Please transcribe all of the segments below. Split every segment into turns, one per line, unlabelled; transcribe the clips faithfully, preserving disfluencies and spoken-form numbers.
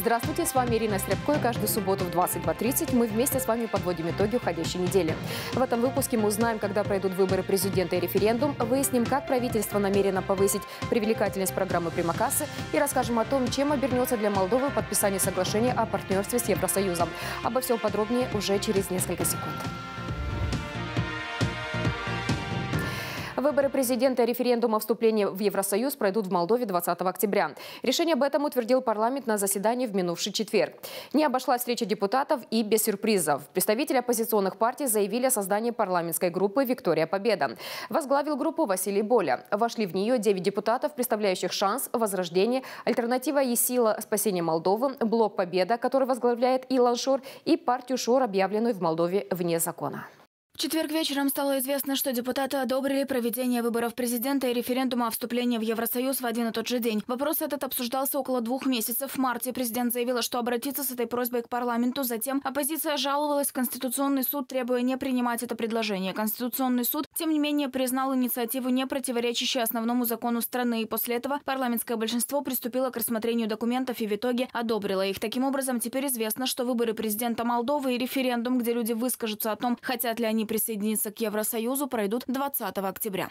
Здравствуйте, с вами Ирина Стряпко, и каждую субботу в двадцать два тридцать мы вместе с вами подводим итоги уходящей недели. В этом выпуске мы узнаем, когда пройдут выборы президента и референдум, выясним, как правительство намерено повысить привлекательность программы «Примакассы» и расскажем о том, чем обернется для Молдовы подписание соглашения о партнерстве с Евросоюзом. Обо всем подробнее уже через несколько секунд. Выборы президента и референдум о вступлении в Евросоюз пройдут в Молдове двадцатого октября. Решение об этом утвердил парламент на заседании в минувший четверг. Не обошлась встреча депутатов и без сюрпризов. Представители оппозиционных партий заявили о создании парламентской группы «Виктория Победа». Возглавил группу Василий Боля. Вошли в нее девять депутатов, представляющих «Шанс», «Возрождение», «Альтернатива и сила спасения Молдовы», «Блок Победа», который возглавляет Илон Шор, и партию Шор, объявленную в Молдове вне закона.
В четверг вечером стало известно, что депутаты одобрили проведение выборов президента и референдума о вступлении в Евросоюз в один и тот же день. Вопрос этот обсуждался около двух месяцев. В марте президент заявила, что обратится с этой просьбой к парламенту. Затем оппозиция жаловалась в Конституционный суд, требуя не принимать это предложение. Конституционный суд, тем не менее, признал инициативу не противоречащей основному закону страны. И после этого парламентское большинство приступило к рассмотрению документов и в итоге одобрило их. Таким образом, теперь известно, что выборы президента Молдовы и референдум, где люди выскажутся о том, хотят ли они присоединиться к Евросоюзу, пройдут двадцатого октября.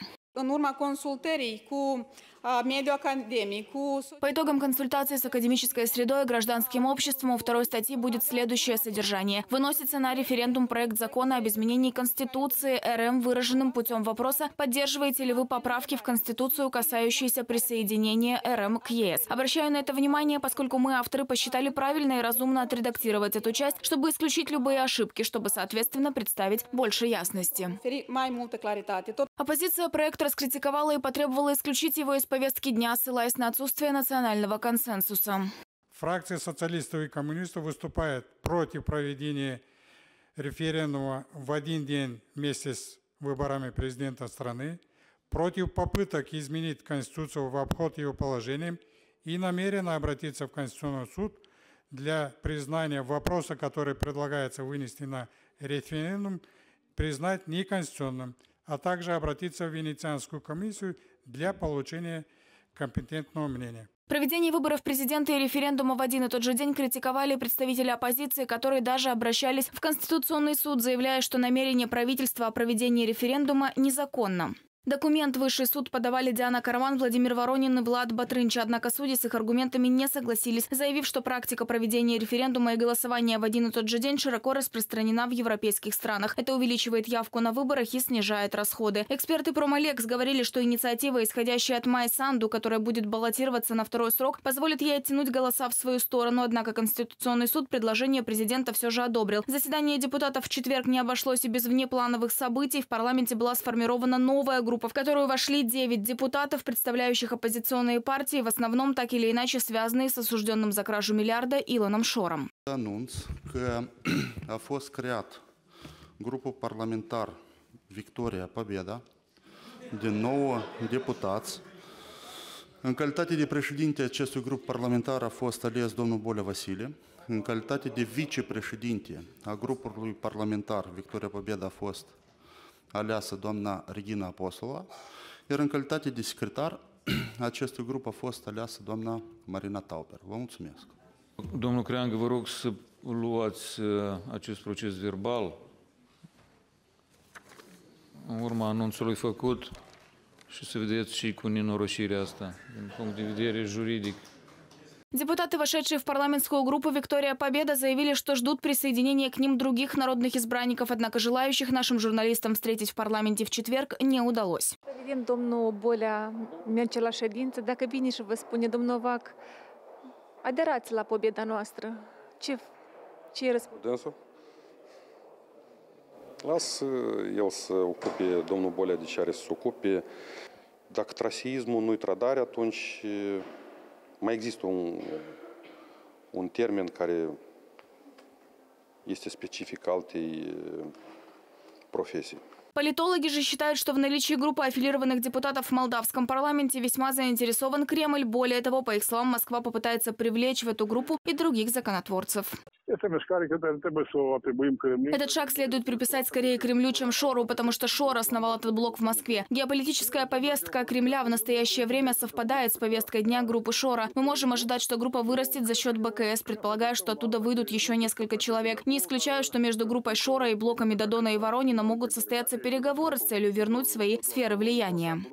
По итогам консультации с академической средой и гражданским обществом у второй статьи будет следующее содержание. Выносится на референдум проект закона об изменении Конституции РМ, выраженным путем вопроса, поддерживаете ли вы поправки в Конституцию, касающиеся присоединения РМ к ЕС. Обращаю на это внимание, поскольку мы, авторы, посчитали правильно и разумно отредактировать эту часть, чтобы исключить любые ошибки, чтобы, соответственно, представить больше ясности. Оппозиция проект раскритиковала и потребовала исключить его из повестки дня, ссылаясь на отсутствие национального консенсуса.
Фракция социалистов и коммунистов выступает против проведения референдума в один день вместе с выборами президента страны, против попыток изменить Конституцию в обход ее положениям и намерена обратиться в Конституционный суд для признания вопроса, который предлагается вынести на референдум, признать неконституционным, а также обратиться в Венецианскую комиссию для получения компетентного мнения.
Проведение выборов президента и референдума в один и тот же день критиковали представители оппозиции, которые даже обращались в Конституционный суд, заявляя, что намерение правительства о проведении референдума незаконно. Документ Высший суд подавали Диана Караван, Владимир Воронин и Влад Батрынч, однако судьи с их аргументами не согласились, заявив, что практика проведения референдума и голосования в один и тот же день широко распространена в европейских странах. Это увеличивает явку на выборах и снижает расходы. Эксперты Промолекс говорили, что инициатива, исходящая от Майи Санду, которая будет баллотироваться на второй срок, позволит ей оттянуть голоса в свою сторону. Однако Конституционный суд предложение президента все же одобрил. Заседание депутатов в четверг не обошлось и без внеплановых событий. В парламенте была сформирована новая группа, группа, в которую вошли девять депутатов, представляющих оппозиционные партии, в основном так или иначе связанные с осужденным за кражу миллиарда Илоном Шором.
Анонс, că a fost creat grupul parlamentar Victoria Победа de nouă deputați. În calitate de președinte acestui grup parlamentar a fost ales domnul Bolea Vasile. În calitate de vicepreședinte a grupului parlamentar Victoria Победа a fost aleasă doamna Regina Apostolova, iar în calitate de secretar acestui grup a fost aleasă doamna Marina Tauper. Vă mulțumesc.
Domnul Creangă, vă rog să luați acest proces verbal în urma anunțului făcut și să vedeți și cu nenorocirea asta, din punct de vedere juridic.
Депутаты, вошедшие в парламентскую группу «Виктория Победа», заявили, что ждут присоединения к ним других народных избранников, однако желающих нашим журналистам встретить в парламенте в четверг не удалось.
Vedem domnul Bolea merge la ședință. Dacă vine și vă spune domnul Vac, aderați la Pobeda noastră. Ce, ce răspunde?
Dânsul? Las el să ocupe, domnul Bolea de ce are să se ocupe. Dacă traseismul nu-i trădare, atunci mai există un, un termen care este specific altei profesii.
Политологи же считают, что в наличии группы аффилированных депутатов в молдавском парламенте весьма заинтересован Кремль. Более того, по их словам, Москва попытается привлечь в эту группу и других законотворцев. Этот шаг следует приписать скорее Кремлю, чем Шору, потому что Шор основал этот блок в Москве. Геополитическая повестка Кремля в настоящее время совпадает с повесткой дня группы Шора. Мы можем ожидать, что группа вырастет за счет БКС, предполагая, что оттуда выйдут еще несколько человек. Не исключаю, что между группой Шора и блоками Додона и Воронина могут состояться переговоры с целью вернуть свои сферы влияния.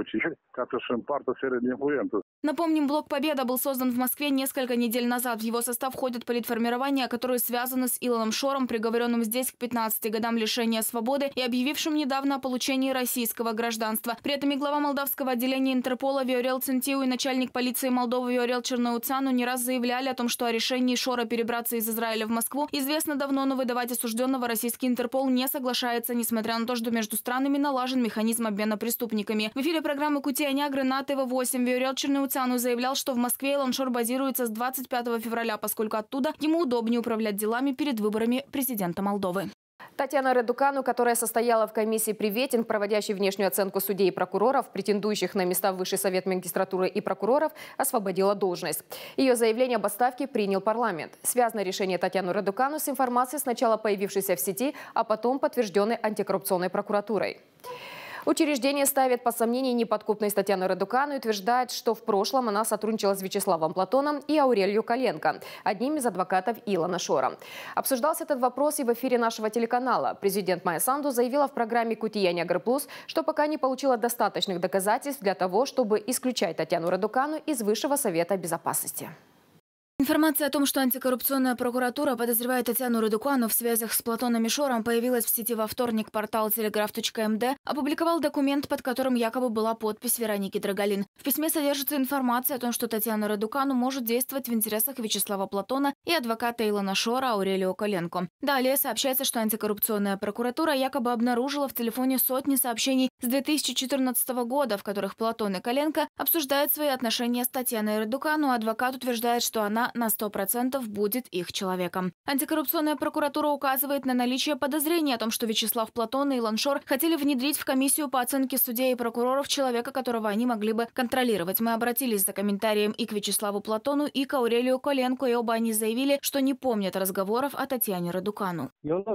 Напомним, блок «Победа» был создан в Москве несколько недель назад. В его состав входят политформирования, которые связаны с Илоном Шором, приговоренным здесь к пятнадцати годам лишения свободы и объявившим недавно о получении российского гражданства. При этом и глава молдавского отделения Интерпола Виорел Центиу и начальник полиции Молдовы Виорел Черноуцану не раз заявляли о том, что о решении Шора перебраться из Израиля в Москву известно давно, но выдавать осужденного российский Интерпол не соглашается, несмотря на то, что между странами налажен механизм обмена преступниками. В эфире программы «Кутия Нягры» на тэ вэ восемь Виорел Черноуцану заявлял, что в Москве Илон Шор базируется с двадцать пятого февраля, поскольку оттуда ему удобнее управлять делами перед выборами президента Молдовы.
Татьяна Редукану, которая состояла в комиссии «Приветинг», проводящей внешнюю оценку судей и прокуроров, претендующих на места в Высший совет магистратуры и прокуроров, освободила должность. Ее заявление об отставке принял парламент. Связано решение Татьяны Редукану с информацией, сначала появившейся в сети, а потом подтвержденной антикоррупционной прокуратурой. Учреждение ставит под сомнение неподкупность Татьяны Редукану и утверждает, что в прошлом она сотрудничала с Вячеславом Платоном и Аурелью Коленко, одним из адвокатов Илона Шора. Обсуждался этот вопрос и в эфире нашего телеканала. Президент Майя Санду заявила в программе «Кутия Нягры Плюс», что пока не получила достаточных доказательств для того, чтобы исключать Татьяну Редукану из Высшего совета безопасности.
Информация о том, что антикоррупционная прокуратура подозревает Татьяну Редукану в связях с Платоном и Шором, появилась в сети во вторник. Портал телеграф точка эм дэ опубликовал документ, под которым якобы была подпись Вероники Драголин. В письме содержится информация о том, что Татьяна Редукану может действовать в интересах Вячеслава Платона и адвоката Илона Шора Аурелио Коленко. Далее сообщается, что антикоррупционная прокуратура якобы обнаружила в телефоне сотни сообщений с две тысячи четырнадцатого года, в которых Платон и Коленко обсуждают свои отношения с Татьяной Редукану, а адвокат утверждает, что она на сто процентов будет их человеком. Антикоррупционная прокуратура указывает на наличие подозрений о том, что Вячеслав Платон и Илон Шор хотели внедрить в комиссию по оценке судей и прокуроров человека, которого они могли бы контролировать. Мы обратились за комментарием и к Вячеславу Платону, и к Аурелию Коленко, и оба они заявили, что не помнят разговоров о Татьяне Редукану.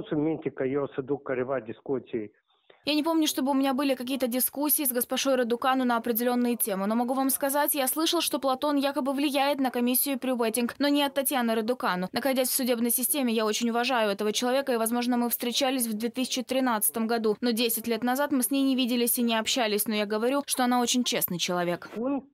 Я не помню, чтобы у меня были какие-то дискуссии с госпожой Редукану на определенные темы, но могу вам сказать, я слышал, что Платон якобы влияет на комиссию «Приветинг», но не от Татьяны Редукану. Находясь в судебной системе, я очень уважаю этого человека, и, возможно, мы встречались в две тысячи тринадцатом году, но десять лет назад мы с ней не виделись и не общались, но я говорю, что она очень честный человек.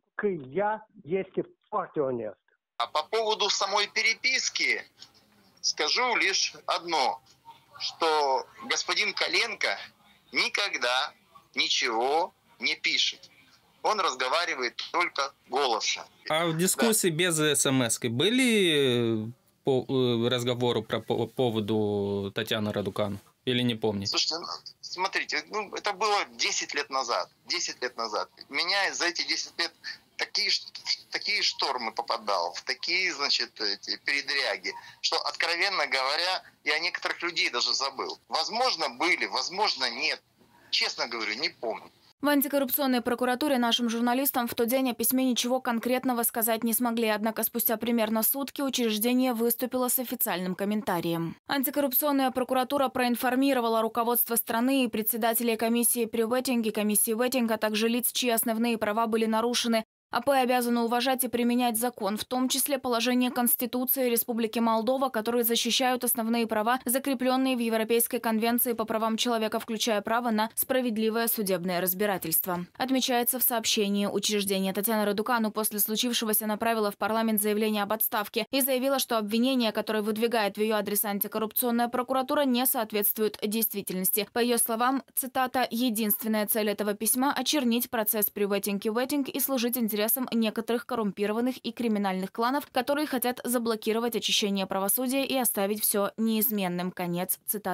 А по поводу самой переписки скажу лишь одно, что господин Коленко никогда ничего не пишет. Он разговаривает только голосом.
А в дискуссии да. без смс были по разговору про по поводу Татьяны Редукану? Или не помните?
Слушайте, ну, смотрите, ну, это было десять лет назад. десять лет назад. Меня за эти десять лет такие, такие штормы попадал, в такие, значит, эти передряги, что, откровенно говоря, я некоторых людей даже забыл. Возможно, были, возможно, нет. Честно говорю, не помню.
В антикоррупционной прокуратуре нашим журналистам в тот день о письме ничего конкретного сказать не смогли, однако спустя примерно сутки учреждение выступило с официальным комментарием. Антикоррупционная прокуратура проинформировала руководство страны и председателей комиссии «Приветинг» и комиссии «Ветинг», а также лиц, чьи основные права были нарушены. АП обязаны уважать и применять закон, в том числе положения Конституции Республики Молдова, которые защищают основные права, закрепленные в Европейской конвенции по правам человека, включая право на справедливое судебное разбирательство. Отмечается в сообщении. Учреждение Татьяны Редукану после случившегося направило в парламент заявление об отставке и заявило, что обвинения, которые выдвигает в ее адрес антикоррупционная прокуратура, не соответствуют действительности. По ее словам, цитата, «единственная цель этого письма – очернить процесс Приветинг и Ветинг и служить интересам некоторых коррумпированных и криминальных кланов, которые хотят заблокировать очищение правосудия и оставить все неизменным». Конец цитаты.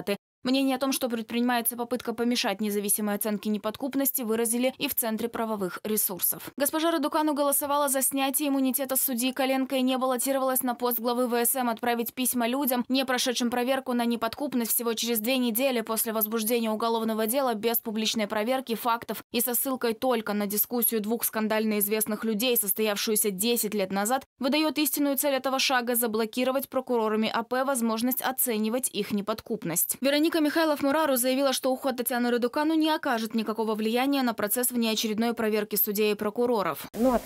Мнение о том, что предпринимается попытка помешать независимой оценке неподкупности, выразили и в Центре правовых ресурсов. Госпожа Радукану голосовала за снятие иммунитета судьи Коленко и не баллотировалась на пост главы вэ эс эм. Отправить письма людям, не прошедшим проверку на неподкупность всего через две недели после возбуждения уголовного дела без публичной проверки фактов и со ссылкой только на дискуссию двух скандально известных людей, состоявшуюся десять лет назад, выдает истинную цель этого шага – заблокировать прокурорами а пэ возможность оценивать их неподкупность. Вероника Михайлов-Мурару заявила, что уход Татьяны Радукану не окажет никакого влияния на процесс внеочередной проверки судей и прокуроров.
На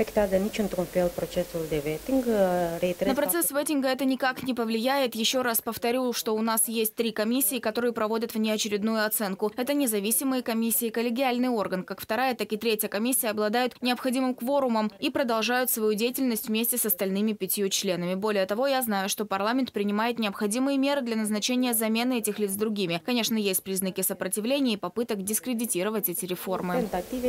процесс веттинга это никак не повлияет. Еще раз повторю, что у нас есть три комиссии, которые проводят внеочередную оценку. Это независимые комиссии, коллегиальный орган. Как вторая, так и третья комиссия обладают необходимым кворумом и продолжают свою деятельность вместе с остальными пятью членами. Более того, я знаю, что парламент принимает необходимые меры для назначения замены этих лиц другими. Конечно, есть признаки сопротивления и попыток дискредитировать эти реформы.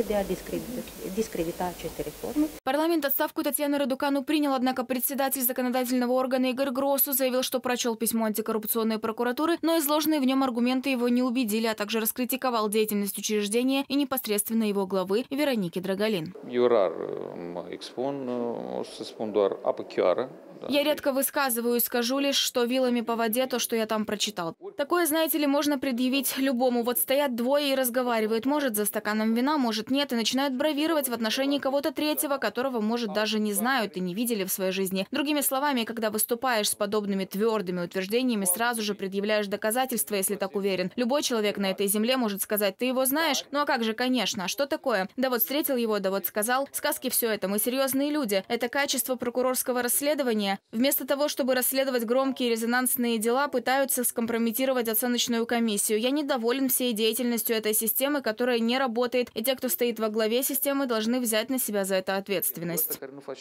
Парламент отставку Татьяны Радукану принял, однако председатель законодательного органа Игорь Гросу заявил, что прочел письмо антикоррупционной прокуратуры, но изложенные в нем аргументы его не убедили, а также раскритиковал деятельность учреждения и непосредственно его главы Вероники Драгалин. Я редко высказываюсь, скажу лишь, что вилами по воде то, что я там прочитал. Такое, знаете ли, можно предъявить любому. Вот стоят двое и разговаривают, может, за стаканом вина, может, нет, и начинают бравировать в отношении кого-то третьего, которого, может, даже не знают и не видели в своей жизни. Другими словами, когда выступаешь с подобными твердыми утверждениями, сразу же предъявляешь доказательства, если так уверен. Любой человек на этой земле может сказать: ты его знаешь? Ну а как же, конечно. А что такое? Да вот встретил его, да вот сказал. Сказки все это. Мы серьезные люди. Это качество прокурорского расследования. Вместо того, чтобы расследовать громкие резонансные дела, пытаются скомпрометировать оценочную комиссию. Я недоволен всей деятельностью этой системы, которая не работает, и те, кто стоит во главе системы, должны взять на себя за это ответственность.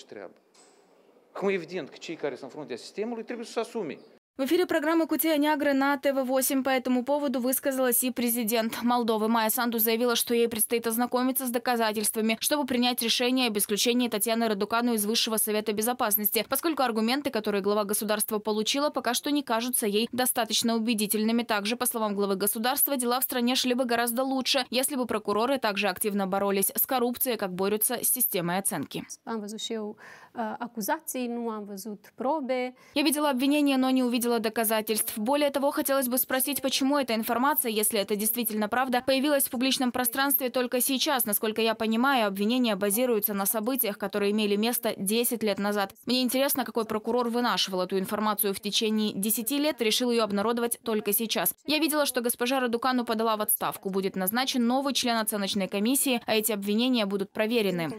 В эфире программы «Кутия Нягры» на тэ вэ восемь по этому поводу высказалась и президент Молдовы. Майя Санду заявила, что ей предстоит ознакомиться с доказательствами, чтобы принять решение об исключении Татьяны Радукану из Высшего совета безопасности, поскольку аргументы, которые глава государства получила, пока что не кажутся ей достаточно убедительными. Также, по словам главы государства, дела в стране шли бы гораздо лучше, если бы прокуроры также активно боролись с коррупцией, как борются с системой оценки. Я видела обвинения, но не увидела доказательств. Более того, хотелось бы спросить, почему эта информация, если это действительно правда, появилась в публичном пространстве только сейчас. Насколько я понимаю, обвинения базируются на событиях, которые имели место десять лет назад. Мне интересно, какой прокурор вынашивал эту информацию в течение десяти лет и решил ее обнародовать только сейчас. Я видела, что госпожа Радукану подала в отставку. Будет назначен новый член оценочной комиссии, а эти обвинения будут проверены.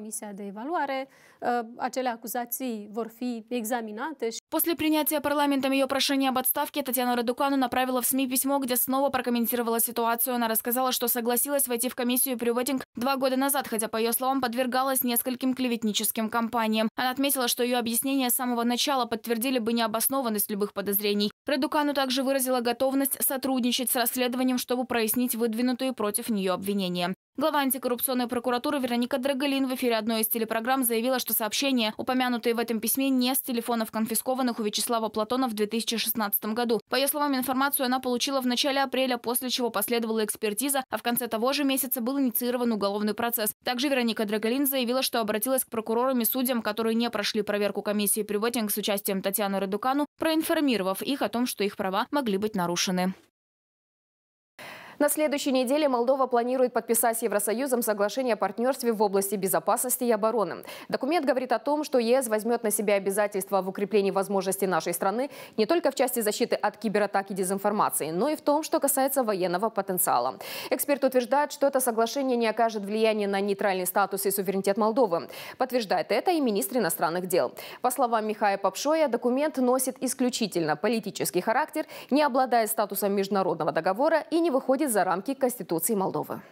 После принятия парламентом ее прошения об отставке Татьяна Радукану направила в СМИ письмо, где снова прокомментировала ситуацию. Она рассказала, что согласилась войти в комиссию при веттинг два года назад, хотя, по ее словам, подвергалась нескольким клеветническим кампаниям. Она отметила, что ее объяснения с самого начала подтвердили бы необоснованность любых подозрений. Радукану также выразила готовность сотрудничать с расследованием, чтобы прояснить выдвинутые против нее обвинения. Глава антикоррупционной прокуратуры Вероника Драгалин в эфире одной из телепрограмм заявила, что сообщения, упомянутые в этом письме, не с телефонов, конфискованных у Вячеслава Платона в две тысячи шестнадцатом году. По ее словам, информацию она получила в начале апреля, после чего последовала экспертиза, а в конце того же месяца был инициирован уголовный процесс. Также Вероника Драгалин заявила, что обратилась к прокурорам и судьям, которые не прошли проверку комиссии при веттинг с участием Татьяны Радукану, проинформировав их о том, что их права могли быть нарушены.
На следующей неделе Молдова планирует подписать с Евросоюзом соглашение о партнерстве в области безопасности и обороны. Документ говорит о том, что е эс возьмет на себя обязательства в укреплении возможностей нашей страны не только в части защиты от кибератак и дезинформации, но и в том, что касается военного потенциала. Эксперты утверждают, что это соглашение не окажет влияния на нейтральный статус и суверенитет Молдовы. Подтверждает это и министр иностранных дел. По словам Михаила Попшоя, документ носит исключительно политический характер, не обладает статусом международного договора и не выходит за рамки Конституции Молдовы.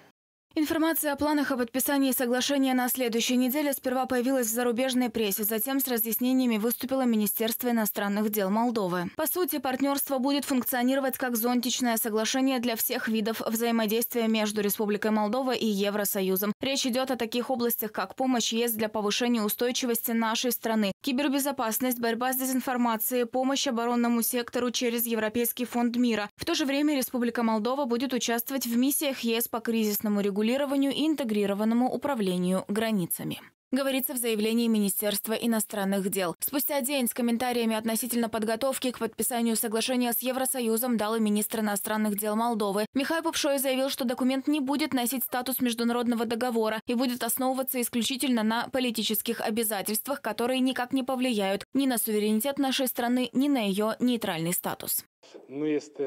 Информация о планах о подписании соглашения на следующей неделе сперва появилась в зарубежной прессе, затем с разъяснениями выступило Министерство иностранных дел Молдовы. По сути, партнерство будет функционировать как зонтичное соглашение для всех видов взаимодействия между Республикой Молдова и Евросоюзом. Речь идет о таких областях, как помощь ЕС для повышения устойчивости нашей страны, кибербезопасность, борьба с дезинформацией, помощь оборонному сектору через Европейский фонд мира. В то же время Республика Молдова будет участвовать в миссиях ЕС по кризисному регулированию и интегрированному управлению границами. Говорится в заявлении Министерства иностранных дел. Спустя день с комментариями относительно подготовки к подписанию соглашения с Евросоюзом дал и министр иностранных дел Молдовы. Михай Пупшой заявил, что документ не будет носить статус международного договора и будет основываться исключительно на политических обязательствах, которые никак не повлияют ни на суверенитет нашей страны, ни на ее нейтральный статус.
Ну, есть...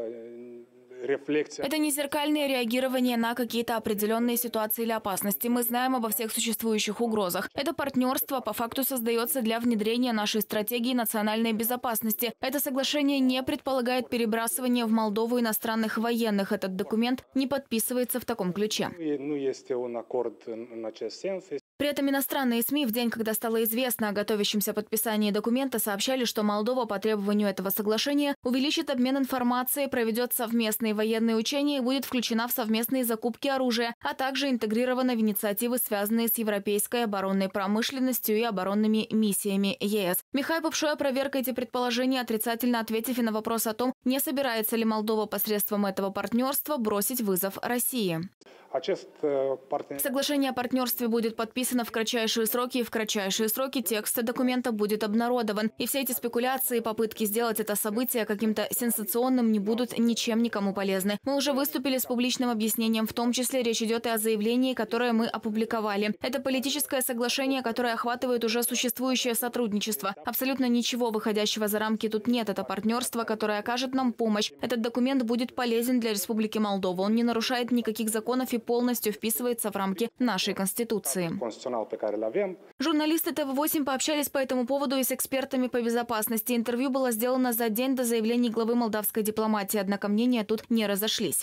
Это не зеркальное реагирование на какие-то определенные ситуации или опасности. Мы знаем обо всех существующих угрозах. Это партнерство по факту создается для внедрения нашей стратегии национальной безопасности. Это соглашение не предполагает перебрасывание в Молдову иностранных военных. Этот документ не подписывается в таком ключе.
Ну, есть он аккорд на часть сенс.
При этом иностранные СМИ в день, когда стало известно о готовящемся подписании документа, сообщали, что Молдова по требованию этого соглашения увеличит обмен информацией, проведет совместные военные учения и будет включена в совместные закупки оружия, а также интегрирована в инициативы, связанные с европейской оборонной промышленностью и оборонными миссиями ЕС. Михай Пупшой опроверг эти предположения, отрицательно ответив и на вопрос о том, не собирается ли Молдова посредством этого партнерства бросить вызов России. Соглашение о партнерстве будет подписано в кратчайшие сроки, и в кратчайшие сроки текст документа будет обнародован. И все эти спекуляции и попытки сделать это событие каким-то сенсационным не будут ничем никому полезны. Мы уже выступили с публичным объяснением, в том числе речь идет и о заявлении, которое мы опубликовали. Это политическое соглашение, которое охватывает уже существующее сотрудничество. Абсолютно ничего выходящего за рамки тут нет. Это партнерство, которое окажет нам помощь. Этот документ будет полезен для Республики Молдова. Он не нарушает никаких законов и полностью вписывается в рамки нашей Конституции. Журналисты тэ вэ восемь пообщались по этому поводу и с экспертами по безопасности. Интервью было сделано за день до заявлений главы молдавской дипломатии, однако мнения тут не разошлись.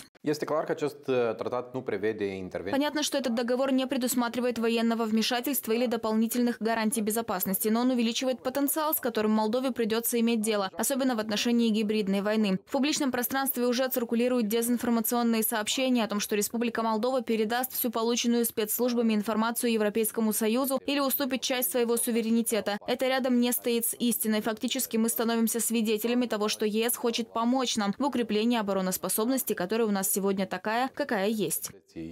Понятно, что этот договор не предусматривает военного вмешательства или дополнительных гарантий безопасности, но он увеличивает потенциал, с которым Молдове придется иметь дело, особенно в отношении гибридной войны. В публичном пространстве уже циркулируют дезинформационные сообщения о том, что Республика Молдова передаст всю полученную спецслужбами информацию Европейскому Союзу или уступит часть своего суверенитета. Это рядом не стоит с истиной. Фактически мы становимся свидетелями того, что ЕС хочет помочь нам в укреплении обороноспособности, которая у нас сегодня такая, какая есть.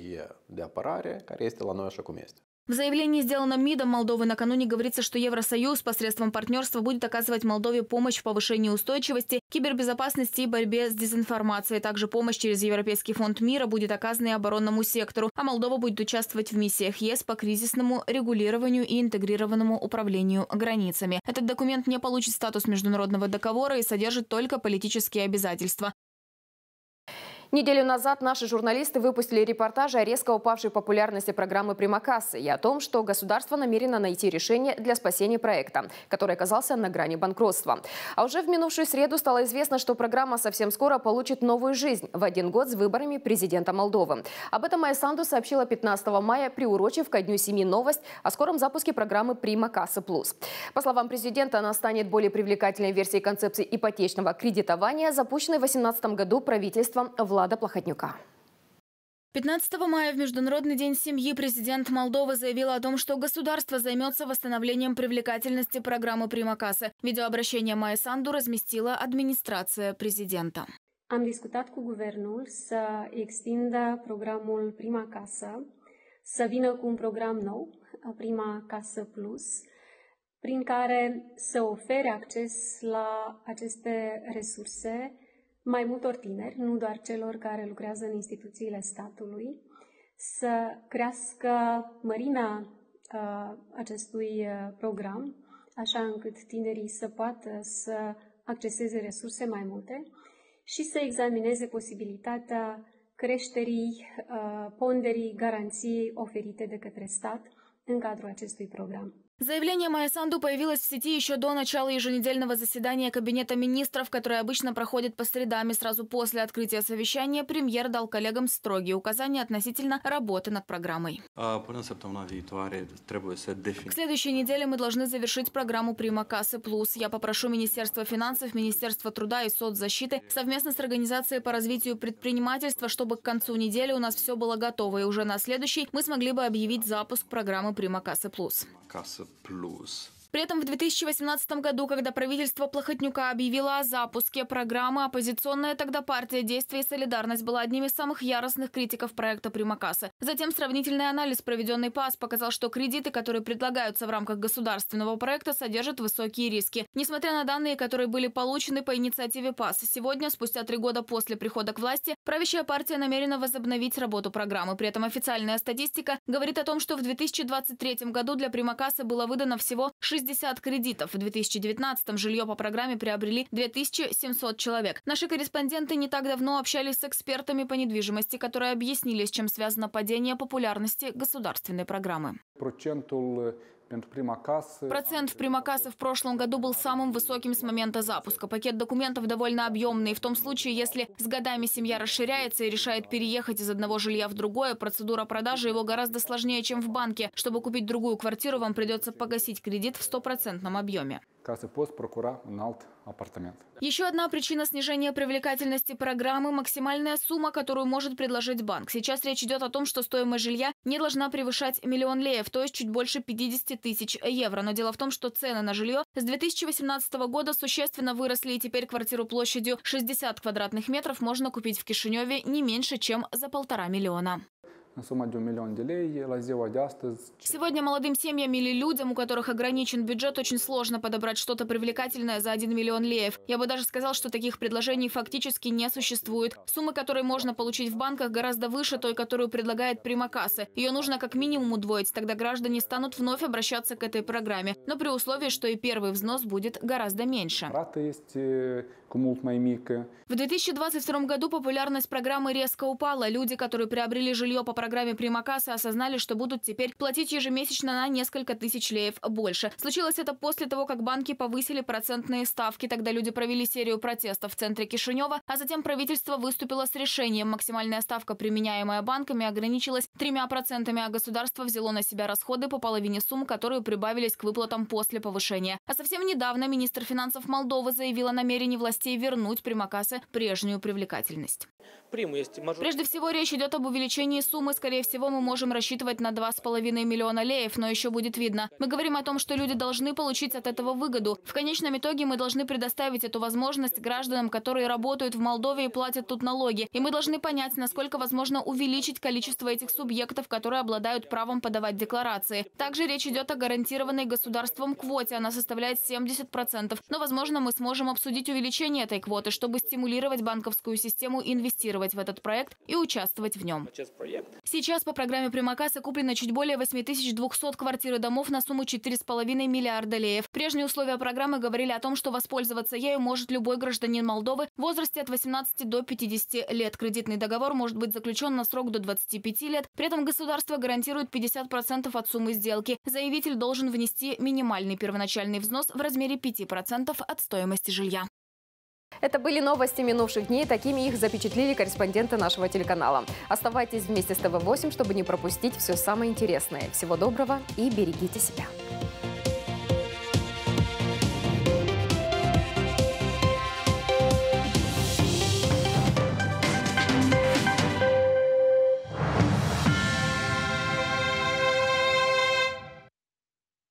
В заявлении, сделанном МИДом Молдовы, накануне говорится, что Евросоюз посредством партнерства будет оказывать Молдове помощь в повышении устойчивости, кибербезопасности и борьбе с дезинформацией. Также помощь через Европейский фонд мира будет оказана и оборонному сектору, а Молдова будет участвовать в миссиях ЕС по кризисному регулированию и интегрированному управлению границами. Этот документ не получит статус международного договора и содержит только политические обязательства.
Неделю назад наши журналисты выпустили репортажи о резко упавшей популярности программы «Примакассы» и о том, что государство намерено найти решение для спасения проекта, который оказался на грани банкротства. А уже в минувшую среду стало известно, что программа совсем скоро получит новую жизнь в один год с выборами президента Молдовы. Об этом Майя Санду сообщила пятнадцатого мая, приурочив ко Дню семьи новость о скором запуске программы «Примакасса Плюс». По словам президента, она станет более привлекательной версией концепции ипотечного кредитования, запущенной в две тысячи восемнадцатом году правительством Влада Плохотнюка.
пятнадцатого мая в Международный день семьи президент Молдовы заявил о том, что государство займется восстановлением привлекательности программы «Примакасса». Видеообращение Майи Санду разместила администрация президента.
Am discutat cu guvernul să extindă programul Prima Casă, să vină cu un program nou, Prima Casă Plus, prin care să ofere acces la aceste resurse mai multor tineri, nu doar celor care lucrează în instituțiile statului, să crească mărimea uh, acestui uh, program, așa încât tinerii să poată să acceseze resurse mai multe și să examineze posibilitatea creșterii uh, ponderii garanției oferite de către stat în cadrul acestui program.
Заявление Майя Санду появилось в сети еще до начала еженедельного заседания Кабинета министров, которое обычно проходит по средам, и сразу после открытия совещания премьер дал коллегам строгие указания относительно работы над программой. К следующей неделе мы должны завершить программу Prima Casa Plus. Я попрошу Министерство финансов, Министерство труда и соцзащиты совместно с Организацией по развитию предпринимательства, чтобы к концу недели у нас все было готово, и уже на следующий мы смогли бы объявить запуск программы Prima Casa Plus. При этом в две тысячи восемнадцатом году, когда правительство Плохотнюка объявило о запуске программы, оппозиционная тогда партия «Действие и солидарность» была одним из самых яростных критиков проекта Prima Casa. Затем сравнительный анализ, проведенный ПАС, показал, что кредиты, которые предлагаются в рамках государственного проекта, содержат высокие риски. Несмотря на данные, которые были получены по инициативе ПАС, сегодня, спустя три года после прихода к власти, правящая партия намерена возобновить работу программы. При этом официальная статистика говорит о том, что в две тысячи двадцать третьем году для Prima Casa было выдано всего шестьдесят кредитов. В две тысячи девятнадцатом жилье по программе приобрели две тысячи семьсот человек. Наши корреспонденты не так давно общались с экспертами по недвижимости, которые объяснили, с чем связано падение популярности государственной программы. Процент в Prima Casa в прошлом году был самым высоким с момента запуска. Пакет документов довольно объемный. В том случае, если с годами семья расширяется и решает переехать из одного жилья в другое, процедура продажи его гораздо сложнее, чем в банке. Чтобы купить другую квартиру, вам придется погасить кредит в стопроцентном объеме. Еще одна причина снижения привлекательности программы – максимальная сумма, которую может предложить банк. Сейчас речь идет о том, что стоимость жилья не должна превышать миллион леев, то есть чуть больше пятидесяти тысяч евро. Но дело в том, что цены на жилье с две тысячи восемнадцатого года существенно выросли, и теперь квартиру площадью шестьдесят квадратных метров можно купить в Кишиневе не меньше, чем за полтора миллиона. Сегодня молодым семьям или людям, у которых ограничен бюджет, очень сложно подобрать что-то привлекательное за один миллион леев. Я бы даже сказал, что таких предложений фактически не существует. Суммы, которые можно получить в банках, гораздо выше той, которую предлагает Prima Casa. Ее нужно как минимум удвоить, тогда граждане станут вновь обращаться к этой программе. Но при условии, что и первый взнос будет гораздо меньше. В две тысячи двадцать втором году популярность программы резко упала. Люди, которые приобрели жилье по программе Prima Casa, осознали, что будут теперь платить ежемесячно на несколько тысяч леев больше. Случилось это после того, как банки повысили процентные ставки. Тогда люди провели серию протестов в центре Кишинева, а затем правительство выступило с решением. Максимальная ставка, применяемая банками, ограничилась тремя процентами, а государство взяло на себя расходы по половине сумм, которые прибавились к выплатам после повышения. А совсем недавно министр финансов Молдовы заявил о намерении властей вернуть Prima Casa прежнюю привлекательность. Прежде всего, речь идет об увеличении суммы. Скорее всего, мы можем рассчитывать на два с половиной миллиона леев, но еще будет видно. Мы говорим о том, что люди должны получить от этого выгоду. В конечном итоге мы должны предоставить эту возможность гражданам, которые работают в Молдове и платят тут налоги. И мы должны понять, насколько возможно увеличить количество этих субъектов, которые обладают правом подавать декларации. Также речь идет о гарантированной государством квоте. Она составляет семьдесят процентов. Но, возможно, мы сможем обсудить увеличение этой квоты, чтобы стимулировать банковскую систему инвестировать в этот проект и участвовать в нем. Сейчас по программе Prima Casa куплено чуть более восьми тысяч двухсот квартир и домов на сумму четыре с половиной миллиарда леев. Прежние условия программы говорили о том, что воспользоваться ею может любой гражданин Молдовы в возрасте от восемнадцати до пятидесяти лет. Кредитный договор может быть заключен на срок до двадцати пяти лет. При этом государство гарантирует пятьдесят процентов от суммы сделки. Заявитель должен внести минимальный первоначальный взнос в размере пяти процентов от стоимости жилья.
Это были новости минувших дней. Такими их запечатлели корреспонденты нашего телеканала. Оставайтесь вместе с тэ вэ восемь, чтобы не пропустить все самое интересное. Всего доброго и берегите себя.